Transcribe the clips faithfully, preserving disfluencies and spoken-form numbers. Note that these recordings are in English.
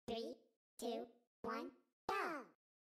Three, two, one, go!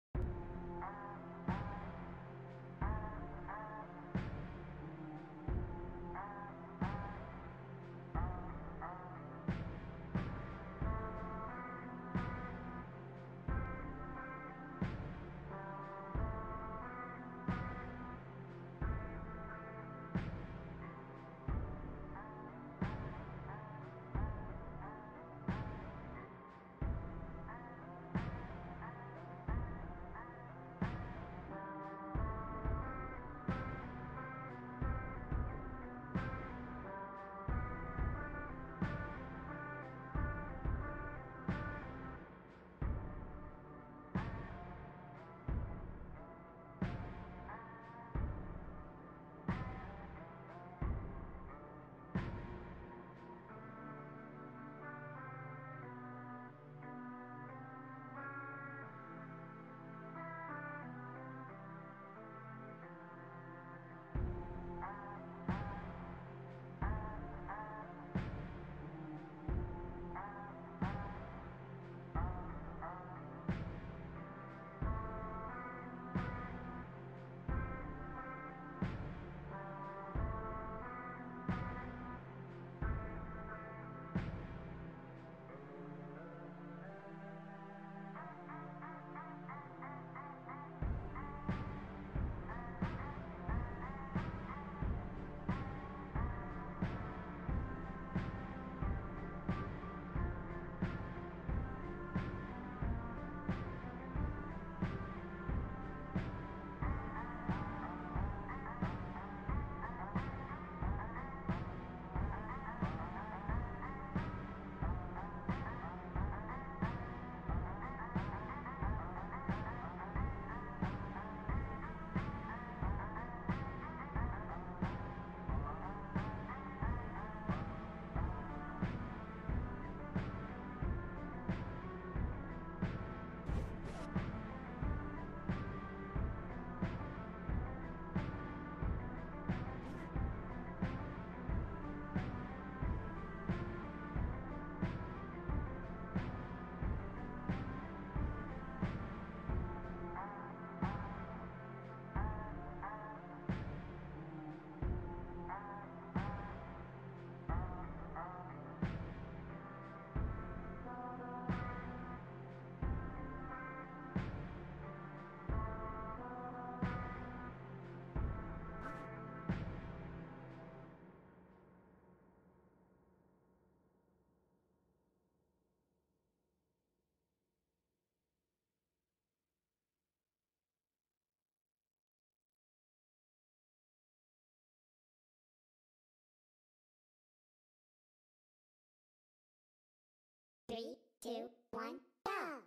Three, two, one, go!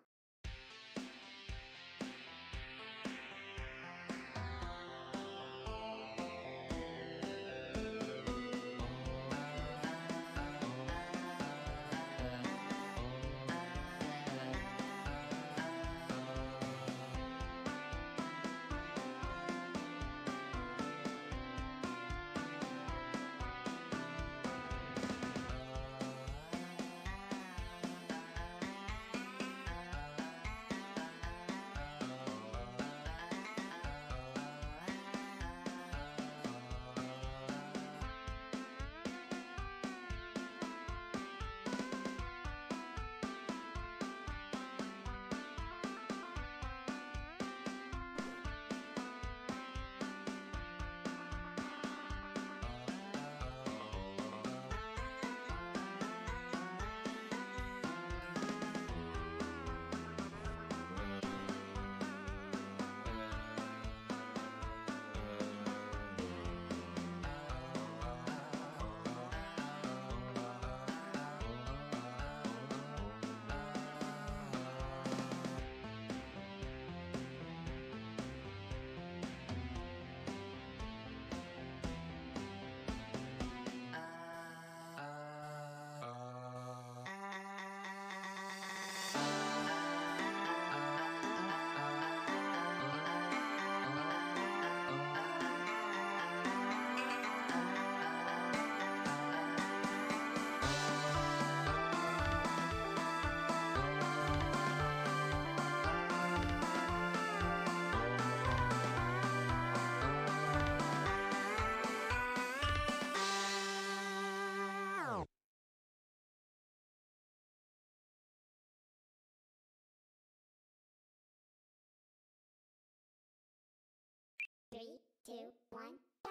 Three, two, one, go!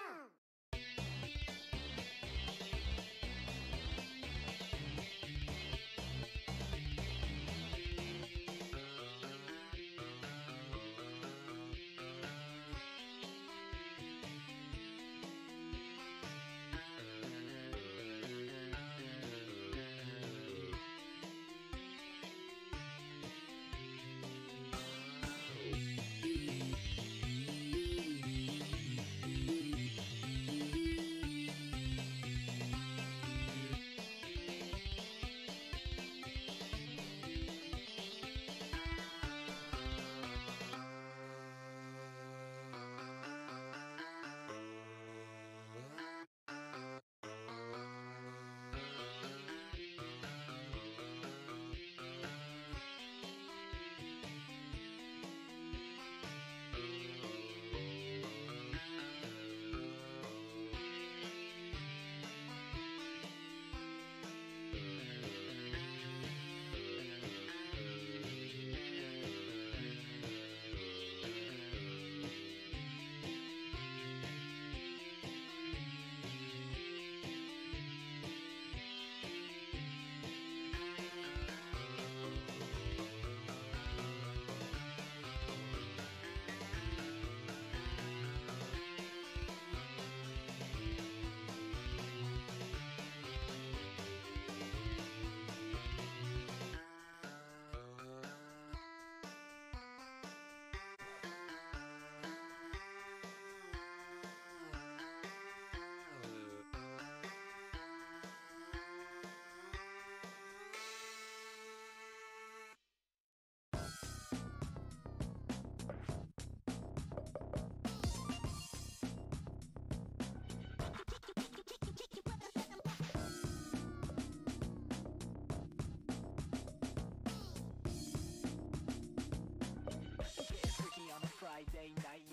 Friday night.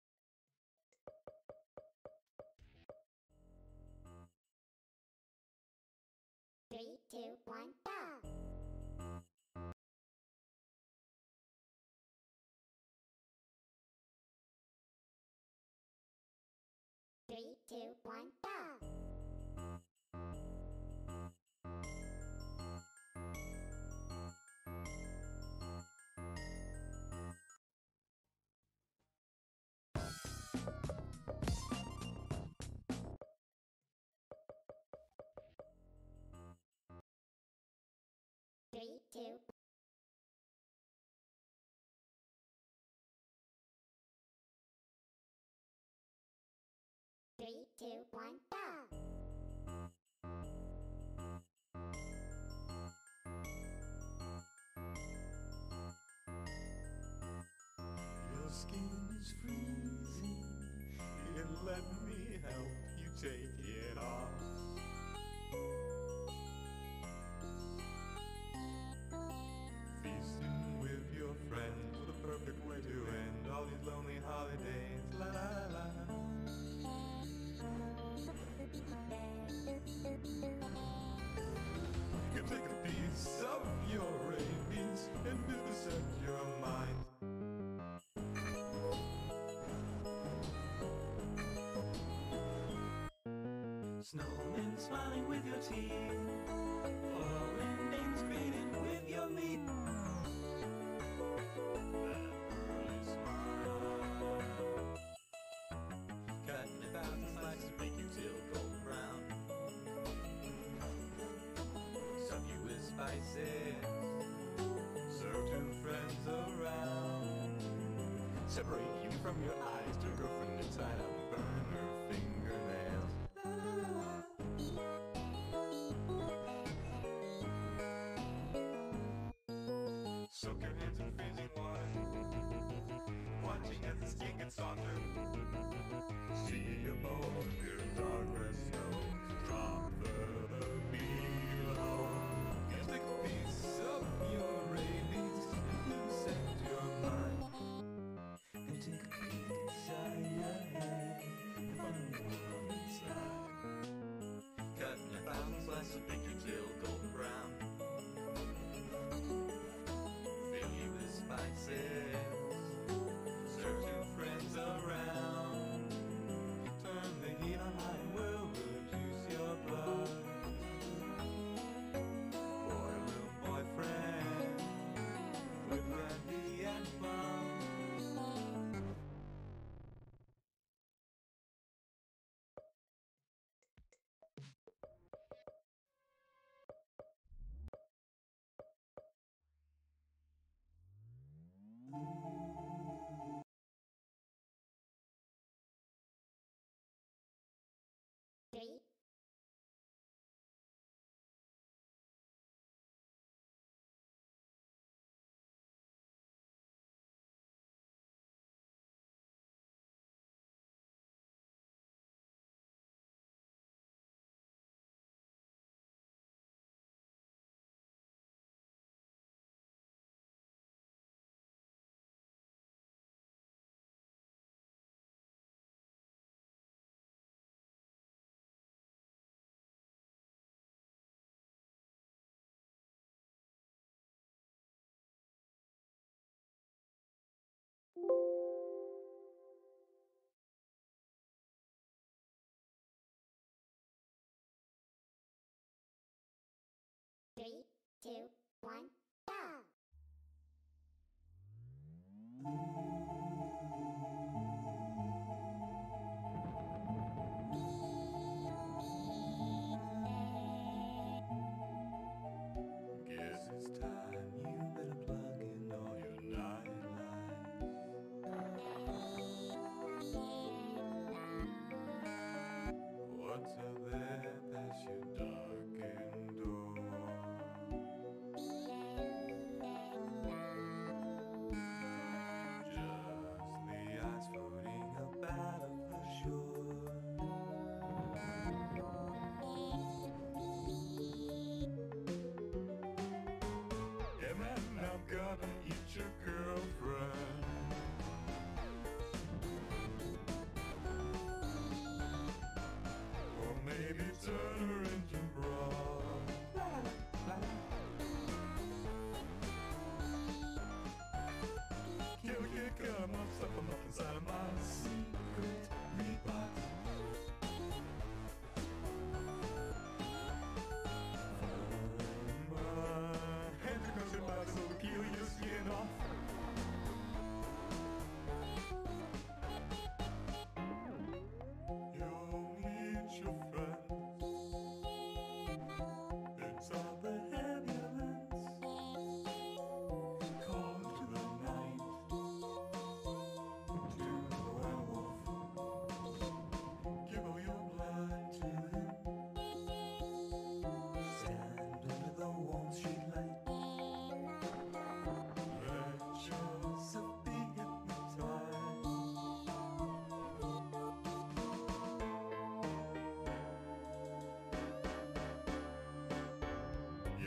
Three, two, one, go! Three, two, one, go! Three, two, three, two, one, go! Your skin is freezing, and let me help you take it off. Feasting with your friends, the perfect way to end all these lonely holidays. La la la. You can take a piece of your rabies and vivisect your mind. Snowmen smiling with your teeth, foreign names greeted with your meat. That early smile, cut in a thousand slices, make you till golden brown. Stuff you with spices, serve two friends around. Separate you from your eyes, to your girlfriend inside out, burn her fingernails. Soak your hands in freezing water, watching as the skin gets softer. See a bowl of pure dark red snow, drop further below. You take a piece of your rabies and vivisect your mind. And take a peek inside your head and find the world inside. Cut in a thousand slices, make you till golden brown. Fill you with spice.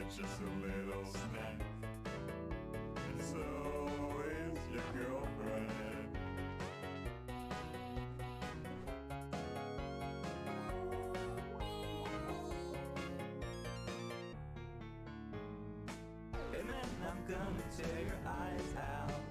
It's just a little snack. And so is your girlfriend. And then I'm gonna tear your eyes out.